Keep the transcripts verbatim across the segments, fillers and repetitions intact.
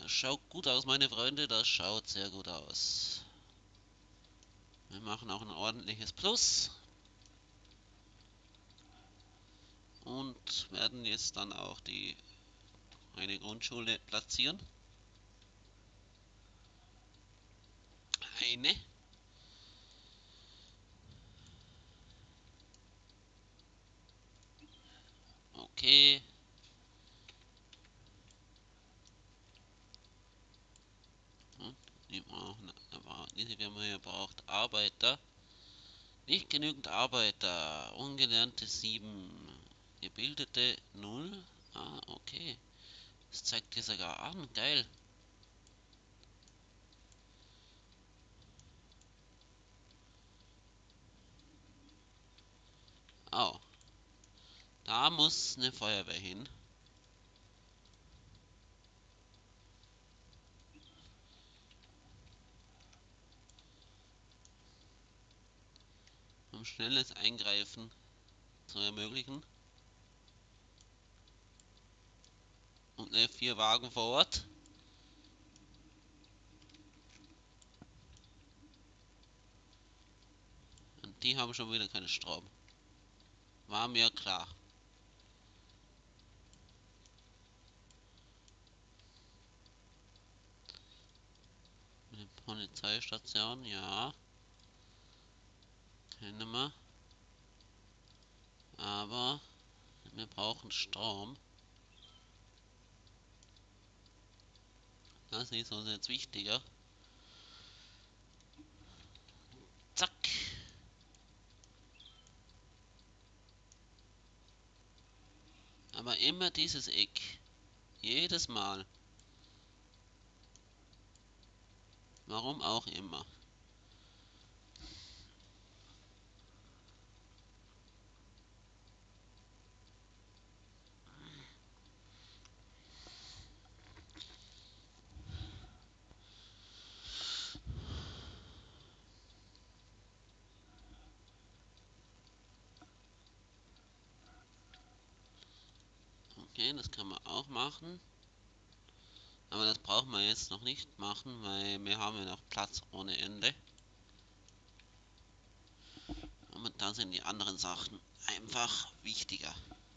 Das schaut gut aus, meine Freunde, das schaut sehr gut aus. Wir machen auch ein ordentliches Plus. Und werden jetzt dann auch die eine Grundschule platzieren. Eine. Okay. Und die brauchen, aber diese Firma hier braucht Arbeiter. Nicht genügend Arbeiter. Ungelernte sieben. Gebildete null. Ah, okay. Das zeigt dir sogar an. Geil. Oh. Da muss eine Feuerwehr hin. Um schnelles Eingreifen zu ermöglichen. Und ne, vier Wagen vor Ort. Und die haben schon wieder keinen Strom. War mir klar. Eine Polizeistation, ja. Kennen wir. Aber wir brauchen Strom. Das ist uns jetzt wichtiger. Zack. Aber immer dieses Eck. Jedes Mal. Warum auch immer. Okay, das kann man auch machen. Aber das brauchen wir jetzt noch nicht machen, weil wir haben ja noch Platz ohne Ende. Und dann sind die anderen Sachen einfach wichtiger.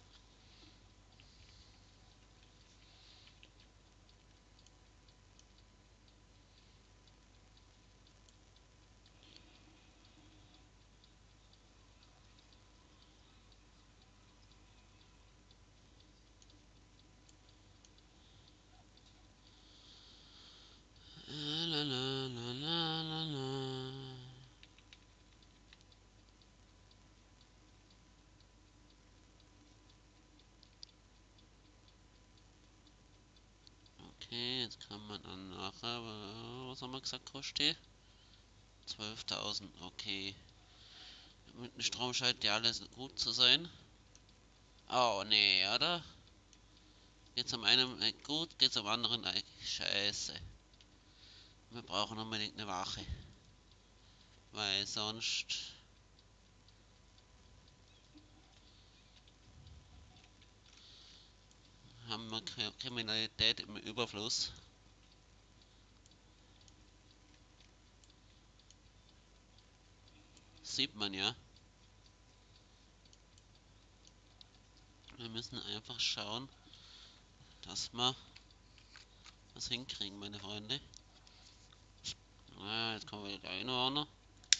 La, la, la, la, la, la. Okay, jetzt kann man dann nachher, was haben wir gesagt, kostet? zwölftausend, okay. Mit dem Strom scheint ja alles gut zu sein. Oh, nee, oder? Geht's am einen äh, gut, geht's am anderen äh, scheiße. Wir brauchen unbedingt eine Wache. Weil sonst haben wir Kriminalität im Überfluss. Sieht man ja. Wir müssen einfach schauen, dass wir was hinkriegen, meine Freunde. Ah, jetzt kommen wir wieder Einhörner.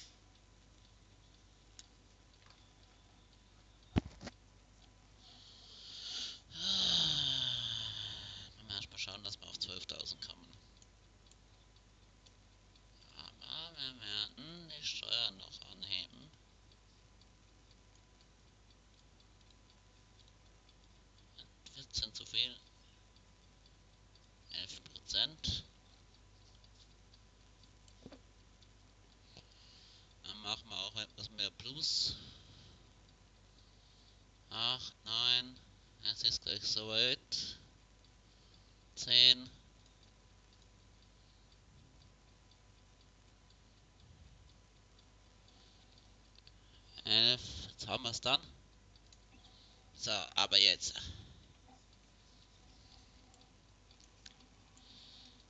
Müssen wir erstmal schauen, dass wir auf zwölftausend kommen. Aber wir werden die Steuern noch anheben. vierzehn zu viel. elf Prozent. Dann machen wir auch etwas mehr Plus. acht, neun. Es ist gleich soweit. zehn. elf. Jetzt haben wir es dann. So, aber jetzt.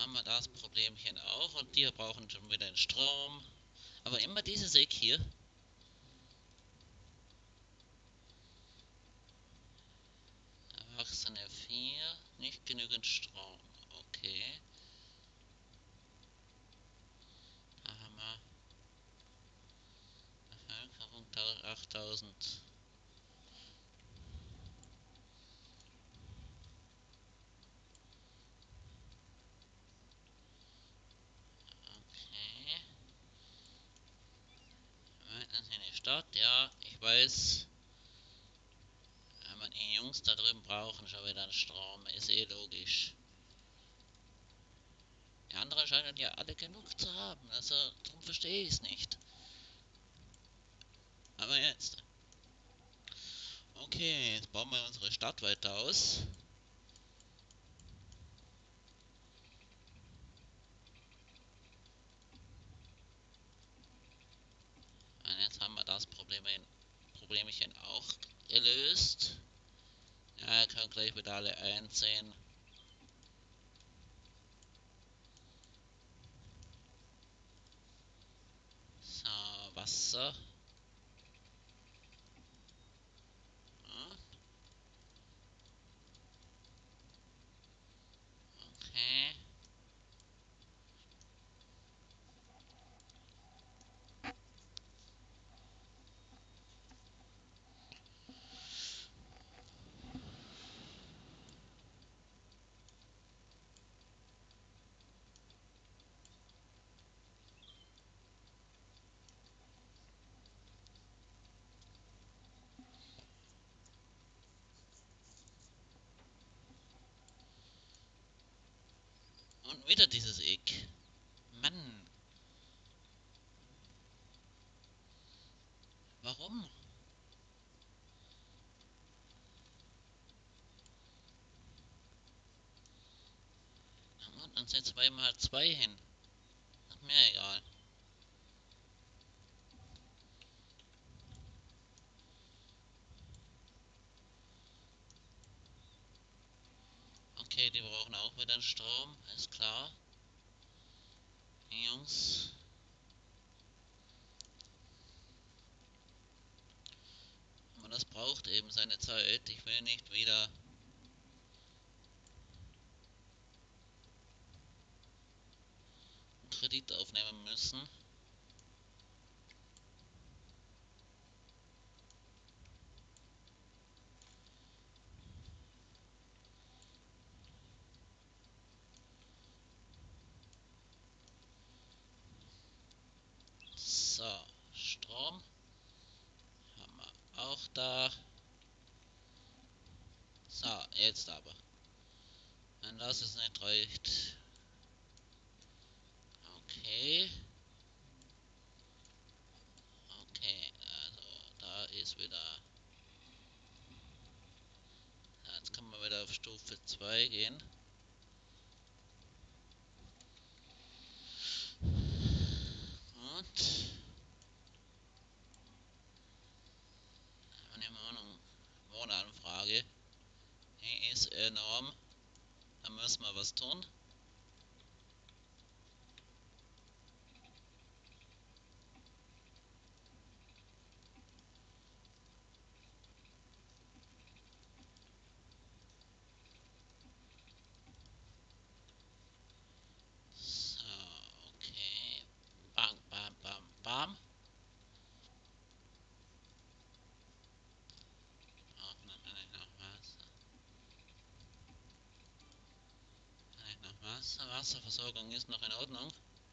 haben wir das Problemchen auch und die brauchen schon wieder den Strom. Aber immer dieses Eck hier. Erwachsene vier, nicht genügend Strom. Okay. Da haben wir Bevölkerung achttausend. Okay. Mitten in die Stadt, ja, ich weiß. Aber die Jungs da drüben brauchen schon wieder Strom, ist eh logisch. Die anderen scheinen ja alle genug zu haben, also darum verstehe ich es nicht. Aber jetzt. Okay, jetzt bauen wir unsere Stadt weiter aus. Und jetzt haben wir das Problem, Problemchen auch gelöst. Ja, ihr könnt gleich wieder alle einsehen. So, Wasser. Ja, okay. Und wieder dieses Eck. Mann, warum? Und dann setzen wir mal zwei hin. Ist mir egal. Okay, die brauchen auch wieder Strom, ist klar. Die Jungs. Aber das braucht eben seine Zeit. Ich will nicht wieder einen Kredit aufnehmen müssen. So, Strom haben wir auch da. So, jetzt aber. Wenn das es nicht reicht. Okay. Okay, also da ist wieder. Jetzt können wir wieder auf Stufe zwei gehen. Und eine Wohnung, Wohnanfrage. Die ist enorm. Da müssen wir was tun. So, okay. Bam, bam, bam, bam. Brauchen wir vielleicht noch Wasser. Vielleicht noch Wasser. Wasserversorgung ist noch in Ordnung.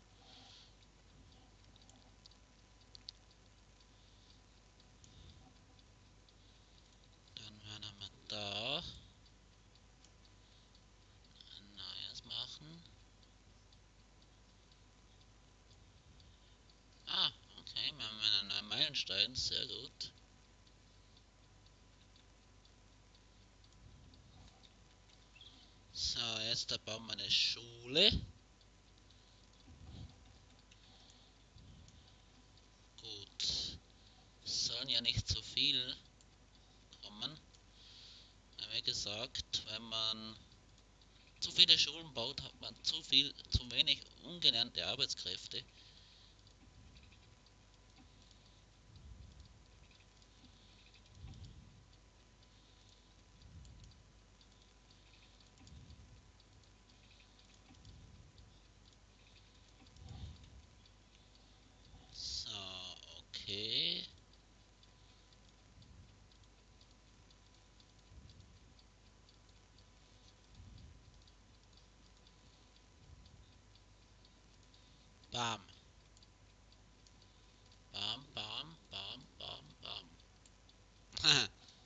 Dann werden wir da ein neues machen. Ah, okay, wir haben einen neuen Meilenstein. Sehr gut. So, jetzt da bauen wir eine Schule. Gut. Es sollen ja nicht so viel kommen. Wie gesagt, wenn man zu viele Schulen baut, hat man zu viel, zu wenig ungelernte Arbeitskräfte. So, okay. Bam. Bam, bam, bam, bam, bam.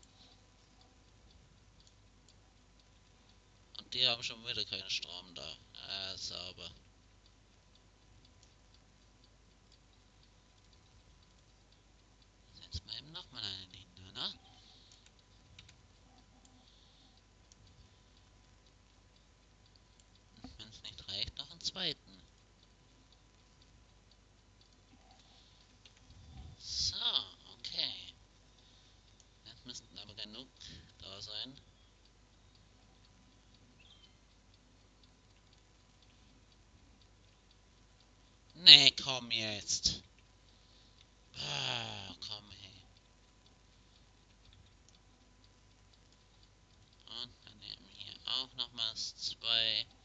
Und die haben schon wieder keinen Strom da. Ah, sauber. Jetzt mal eben nochmal eine Linie, ne? Wenn es nicht reicht, noch einen zweiten. So, okay. Jetzt müssten aber genug da sein. Nee, komm jetzt. Ah, komm her. Und wir nehmen hier auch nochmals zwei.